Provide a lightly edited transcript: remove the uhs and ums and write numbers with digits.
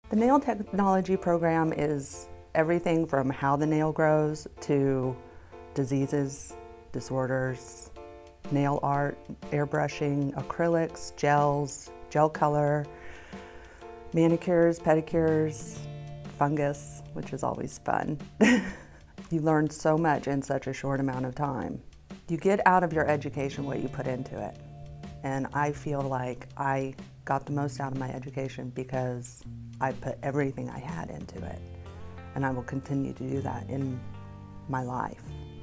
The nail technology program is everything from how the nail grows to diseases, disorders, nail art, airbrushing, acrylics, gels, gel color, manicures, pedicures, fungus, which is always fun. You learn so much in such a short amount of time. You get out of your education what you put into it. And I feel like I got the most out of my education because I put everything I had into it. And I will continue to do that in my life.